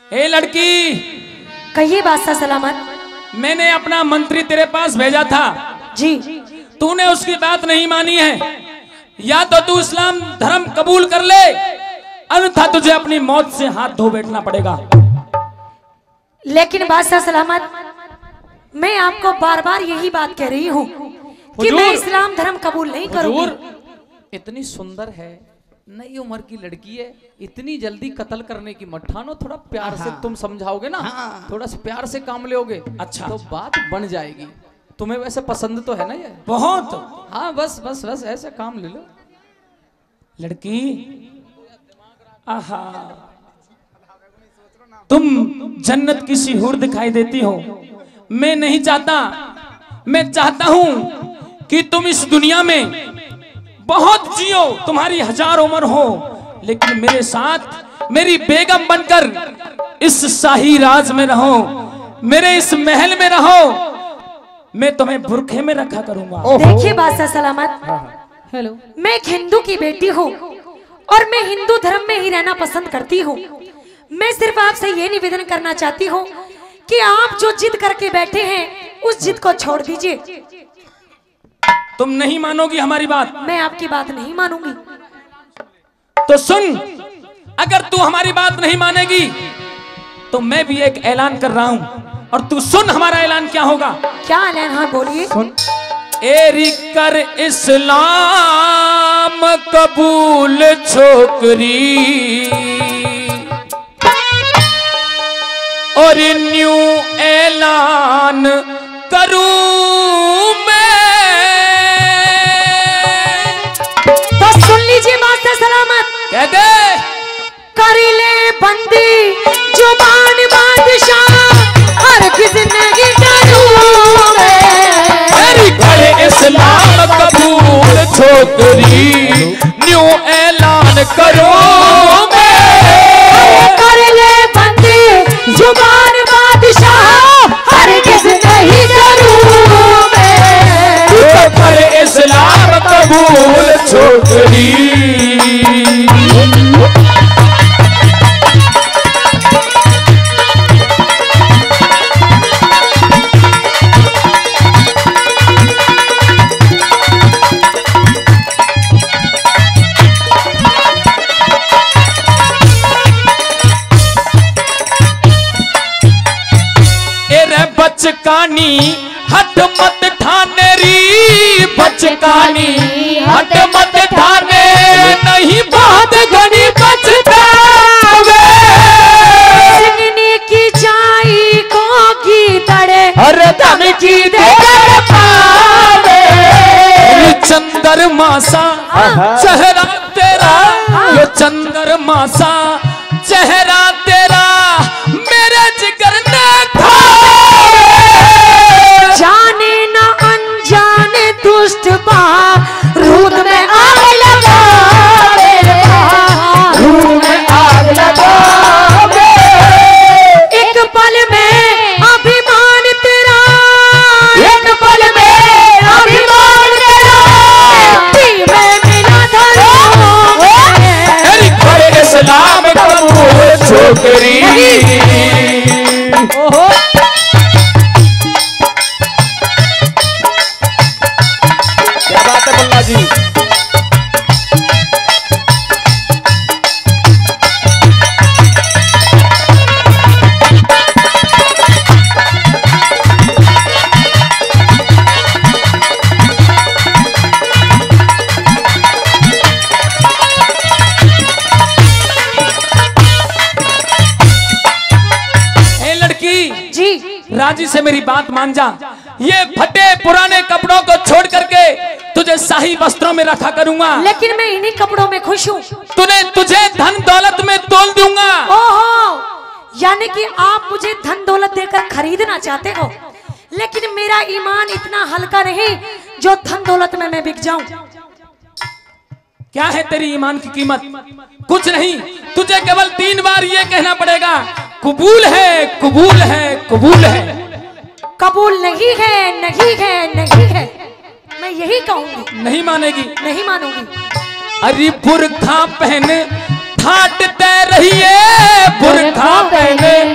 ए लड़की, कहिए बादशाह सलामत। मैंने अपना मंत्री तेरे पास भेजा था जी। तूने उसकी बात नहीं मानी है। या तो तू इस्लाम धर्म कबूल कर ले, अन्यथा तुझे अपनी मौत से हाथ धो बैठना पड़ेगा। लेकिन बादशाह सलामत, मैं आपको बार बार यही बात कह रही हूँ कि मैं इस्लाम धर्म कबूल नहीं करूँगी। इतनी सुंदर है, नई उम्र की लड़की है, इतनी जल्दी कत्ल करने की मत ठानो। थोड़ा प्यार से तुम समझाओगे ना, थोड़ा सा प्यार से काम लोगे, अच्छा तो बात बन जाएगी। तुम्हें वैसे पसंद तो है ना ये? बहुत। हाँ बस बस बस ऐसे काम ले लो। लड़की, आहा, तुम जन्नत की सी हूर दिखाई देती हो। मैं नहीं चाहता, मैं चाहता हूं कि तुम इस दुनिया में बहुत जियो, तुम्हारी 1000 उम्र हो, लेकिन मेरे साथ मेरी बेगम बनकर इस शाही राज में रहो, मेरे इस महल में रहो। मैं तुम्हें बुरखे में रखा करूंगा। देखिए बादशाह सलामत, हेलो, मैं एक हिंदू की बेटी हूँ और मैं हिंदू धर्म में ही रहना पसंद करती हूँ। मैं सिर्फ आपसे ये निवेदन करना चाहती हूँ कि आप जो जिद करके बैठे हैं उस जिद को छोड़ दीजिए। तुम नहीं मानोगी हमारी बात? मैं आपकी बात नहीं मानूंगी। तो सुन, अगर तू हमारी बात नहीं मानेगी तो मैं भी एक ऐलान कर रहा हूं, और तू सुन हमारा ऐलान क्या होगा। क्या ऐलान? हाँ बोलिए। एरी कर इस्लाम कबूल छोकरी, और न्यू ऐलान करूं मैं। तो सुन लीजिए बादशाह सलामत, कह दे। कर ले बंदी जुबान बादशाह, हर किसी नहीं करूं मैं। इस्लाम कबूल छोकरी, न्यू ऐलान करूं मैं। कर ले बंदी जुबान बादशाह, हर किसी नहीं करूं मैं। कर इस्लाम कबूल छोकरी। बचकानी हट मत ठाने री, बचकानी हट मत ठाने, नहीं बात घड़ी पछतावे। सिंगनी की जाई को की तड़े, हर दम की दे पावे। चंद्रमा सा चेहरा तेरा, ये चंद्रमा सा चेहरा तेरा, मेरे जिगर ने जाने न अनजाने दुष्ट रूद में आग लगावे, रूद में आग लगावे। एक पल में अभिमान तेरा, एक पल में अभिमान तेरा, में मिला धरो। इस्लाम कबूल छोकरी। ओहो, क्या बात है मुल्ला जी। राजी से मेरी बात मान जा। ये फटे पुराने कपड़ों को छोड़ करके तुझे शाही वस्त्रों में रखा करूंगा। लेकिन मैं इन्हीं कपड़ों में खुश हूँ। तुझे धन दौलत में तोल दूंगा। ओहो, यानी कि आप मुझे धन दौलत देकर खरीदना चाहते हो, लेकिन मेरा ईमान इतना हल्का नहीं जो धन दौलत में मैं बिक जाऊं। क्या है तेरी ईमान की कीमत? कुछ नहीं, तुझे केवल 3 बार ये कहना पड़ेगा, कबूल है, कबूल है, कबूल है। कबूल नहीं है, नहीं है, नहीं है, मैं यही कहूंगी। नहीं मानेगी? नहीं मानूंगी। अरे बुरखा पहने ठाटते रहिए, बुरखा पहने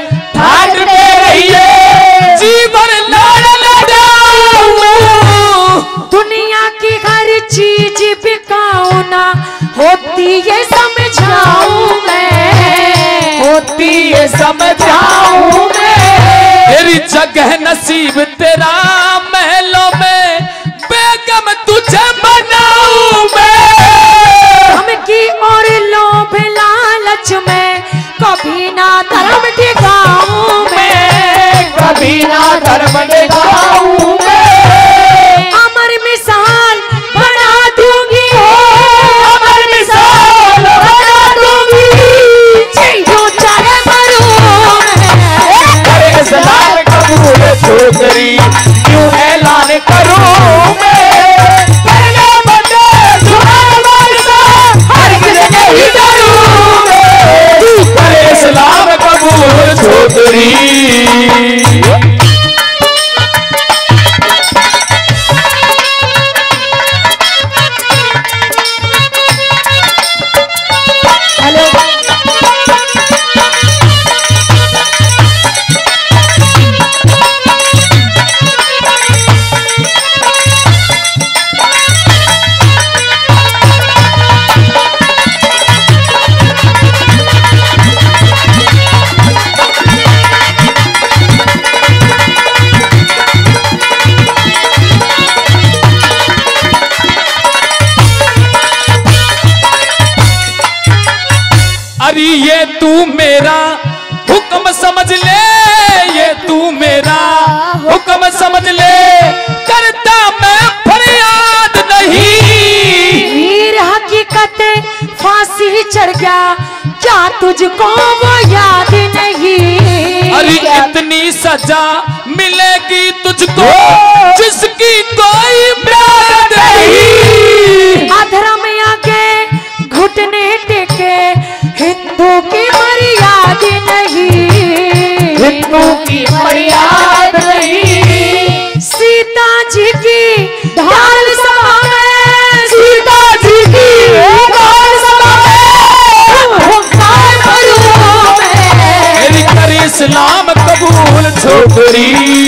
समझाऊं मैं। तेरी जगह नसीब तेरा महलों में, बेगम तुझे बनाऊं मैं। धमकी और लोभ लालच में कभी ना धर्म टिकाऊं मैं, कभी ना धर्म निभाऊं मैं। अमर मिसाल बना दूंगी, अमर मिसाल बना दूंगी, जो चाहे मरूं मैं। अरे इस्लाम कबूल छोकरी क्यों ऐलान करूं मैं। पहले बंदे सुनाए हर किसी नहीं डरूं मैं। अरे इस्लाम कबूल छोकरी। अरे ये तू मेरा हुक्म समझ ले, ये तू मेरा हुक्म समझ ले, करता मैं फरियाद नहीं। वीर हकीकत फांसी चढ़ गया, क्या तुझको वो याद नहीं। अरे इतनी सजा मिलेगी तुझको जिसकी कोई ब्याद नहीं। अधर्म आगे घुटने टेके, हिंदू की मर्यादा नहीं, हिंदू की मर्यादा नहीं। सीता जी की ढाल सभा में, सीता जी की ढाल सभा में हुंकार भरूं मैं। मेरी कर इस्लाम कबूल छोकरी।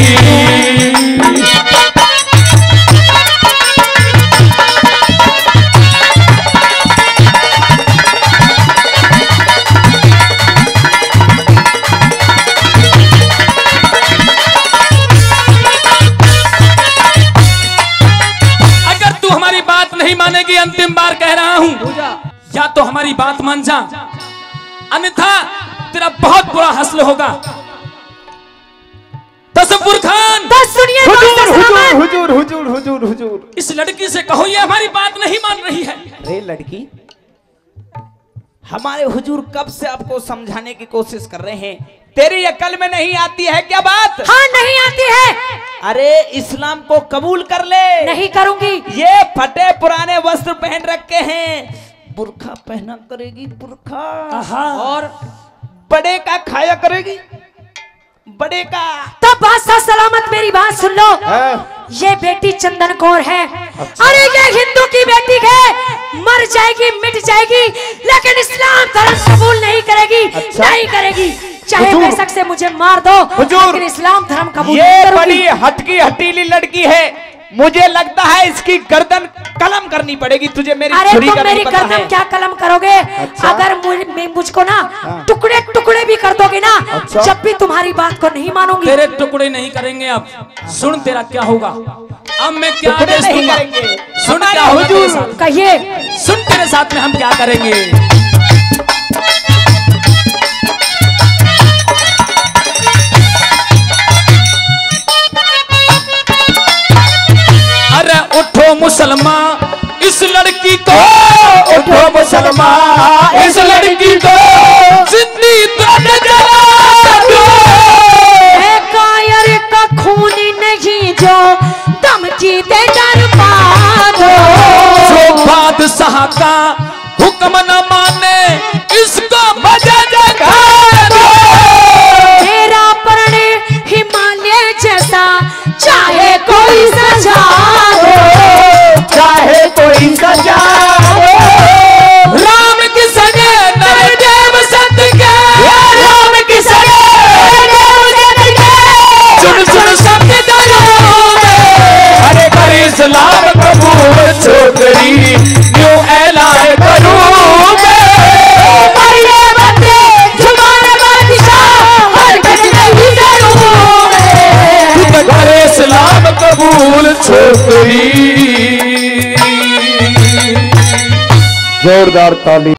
मानेगी, अंतिम बार कह रहा हूं, या तो हमारी बात मान जा, अन्यथा तेरा बहुत बुरा हस्ल होगा। तसव्वुर खान, सुनिए हुजूर हुजूर हुजूर हुजूर, इस लड़की से कहो ये हमारी बात नहीं मान रही है। अरे लड़की, हमारे हुजूर कब से आपको समझाने की कोशिश कर रहे हैं, तेरी अकल में नहीं आती है क्या बात? हाँ नहीं आती है। अरे इस्लाम को कबूल कर ले। नहीं करूंगी। ये फटे पुराने वस्त्र पहन रखे हैं, बुर्खा पहना करेगी, बुर्खा, और बड़े का खाया करेगी, बड़े का। तब बादशाह सलामत मेरी बात सुन लो, ये बेटी चंदन कौर है। अरे ये हिंदू की बेटी है, मर जाएगी मिट जाएगी, लेकिन इस्लाम धर्म कबूल नहीं करेगी। नहीं करेगी, चाहे बेशक से मुझे मार दो, लेकिन इस्लाम धर्म कबूल नहीं करूंगी। बड़ी हटकी हटीली लड़की है, मुझे लगता है इसकी गर्दन कलम करनी पड़ेगी तुझे। मेरी अरे छुरी तुम का मेरी नहीं पता गर्दन है। क्या कलम करोगे? अगर मुझको ना टुकड़े टुकड़े भी कर दोगे ना, जब भी तुम्हारी बात को नहीं मानूंगी। तेरे टुकड़े नहीं करेंगे। अब सुन तेरा क्या होगा, अब मैं क्या आदेश दूंगा, सुन क्या होगा तेरे साथ। कहिए, सुन तेरे साथ में हम क्या करेंगे। अरे उठो मुसलमान इस लड़की को, उठो मुसलमान इस लड़की को, जिंदगी तो न जला दो। है कायर का खून नहीं जो धमकी दे डर पा दो। जो बादशाह का हुक्म न माने इसको मजा जगा दो। मेरा प्रण हिमालय जैसा चाहे कोई सजा दो, छोकरी। जोरदार ताली।